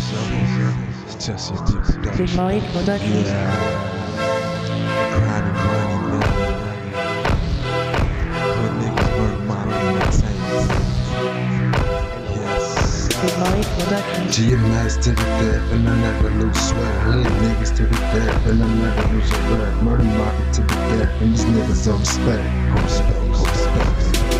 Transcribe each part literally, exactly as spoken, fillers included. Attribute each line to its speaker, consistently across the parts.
Speaker 1: It's just your production.
Speaker 2: Big Mike Production.
Speaker 1: Yeah. Grinding money, never Hood niggas work money entertainment. Yes.
Speaker 2: Big Mike Production.
Speaker 1: G M S to the death and I never lose sweat. Hood niggas to the death and I never lose a breath. Murder market to the death and these niggas don't respect. Don't respect, don't respect.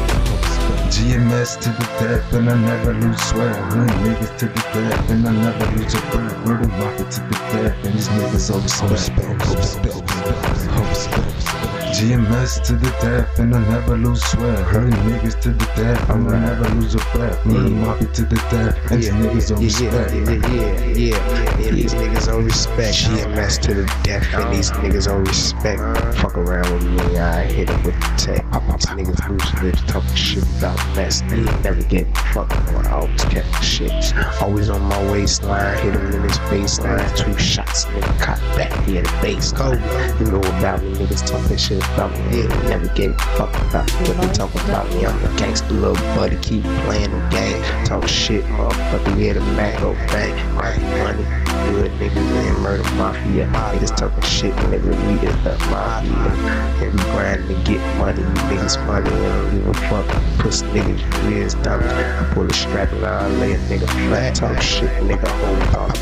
Speaker 1: G M S to the death and I never lose sweat. Hood niggas to the death and I never lose a breath. Murder market to the death and these niggas don't respect. Don't respect, don't respect. G M S to the death and I never lose sweat. Hood niggas to the death and I never lose a breath. Murder market to the death and these niggas don't respect.
Speaker 3: Yeah, yeah, yeah, yeah, these niggas don't respect. G M S to the death and these niggas don't respect. Fuck around with me, I hit him with the tech. These niggas loose lips talking shit about mess. They never get fucked on. I always kept shit. Always on my waistline, hit him in his baseline. Two shots, nigga caught back, he had a baseline. You know about me, niggas talking shit about me. Yeah, they never gave a fuck about what they talking about me. I'm a gangster little buddy, keep playing the game. Talk shit, motherfucker, yeah, the Mac go bang. Right, money, good niggas in murder mafia. Niggas talking shit, nigga, we is the mafia. And we grinding to get money, you niggas funny, I don't give a fuck. Pussy niggas, you is dumb. I pull a strap and I lay a nigga flat. Talk shit, nigga, hold on.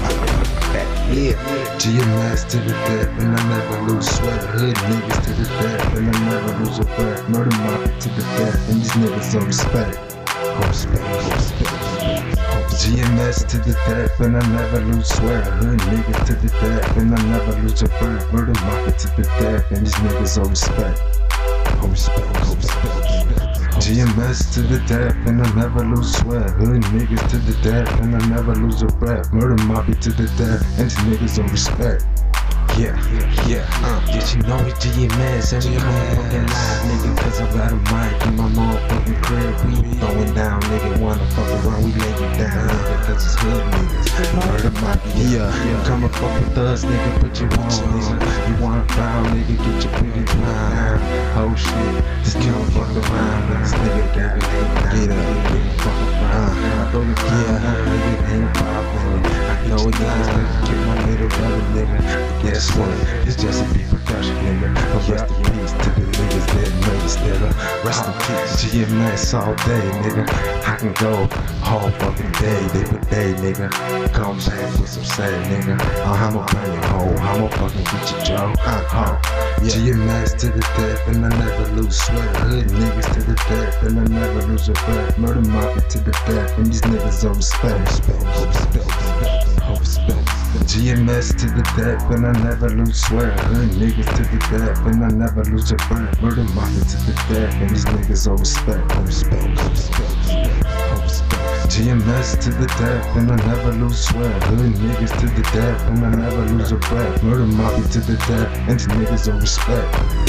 Speaker 3: Yeah.
Speaker 1: G M S to the death and I never lose sweat. Hood niggas to the death and I never lose a breath. Murder market to the death and these niggas don't respect. Don't respect, don't respect. G M S to the death and I never lose sweat. Hood niggas to the death and I never lose a breath. Murder market to the death and these niggas don't respect. Don't respect, don't respect. G M S to the death and I never lose sweat. Hood niggas to the death and I never lose a breath. Murder mafia to the death and these niggas don't respect. Yeah, yeah, yeah, uh, did you know it's G M S and we motherfucking live, nigga, cause I got a mic in my motherfucking crib. We throwing down, nigga, wanna fuck around, we lay you down, nigga, cause it's hood niggas. Murder mafia, yeah, yeah. Come and fuck with us, nigga, put your on, nigga. You wanna foul, nigga, get your pretty down. Oh shit, just come fuck around, this nigga got it, get up, get fuck around. I throw the yeah, nigga, ain't poppin'. I know it does, get my little brother, nigga. Guess what? It's just a beat production, nigga. But rest in peace to the niggas that made us, nigga. Rest in peace, G M S all day, nigga. I can go all fucking day, day for day, nigga. Come back with some sad, nigga. I'ma bring it home, I'ma fucking get you, Joe. Uh-huh. G M S to the death and I never lose sweat. Hood niggas to the death and I never lose a breath. Murder market to the death and these niggas don't respect. Respect, respect, respect, respect. G M S to the death and I never lose sweat. Hood niggas to the death and I never lose a breath. Murder mafia to the death and these niggas don't respect. Don't respect, don't respect, don't respect. G M S to the death and I never lose sweat. Hood niggas to the death and I never lose a breath. Murder mafia to the death and these niggas don't respect.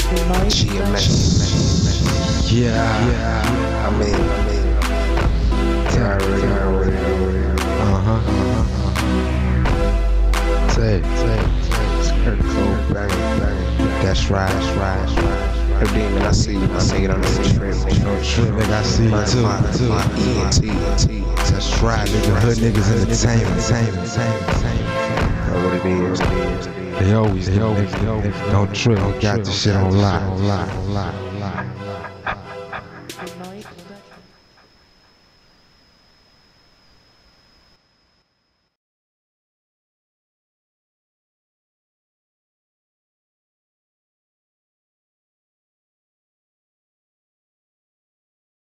Speaker 3: G M S.
Speaker 1: Yeah, yeah.
Speaker 3: I mean, I mean, yeah, I already, I already, I already.
Speaker 1: Uh huh, uh huh. Say it, say it, say it.
Speaker 3: Skirt cold, bang, bang. That's right, that's right, that's right. Every day, man, I see you, I see it on the trip,
Speaker 1: Trip, nigga, I see you too, too.
Speaker 3: E N T, E N T.
Speaker 1: That's right, nigga. Hood niggas entertainment, entertainment, entertainment.
Speaker 3: Know what it is, it is, it is.
Speaker 1: They always, they always, they always. Don't trip, got the shit on lock, on lock, on lock, on lock.
Speaker 2: Big Mike Production.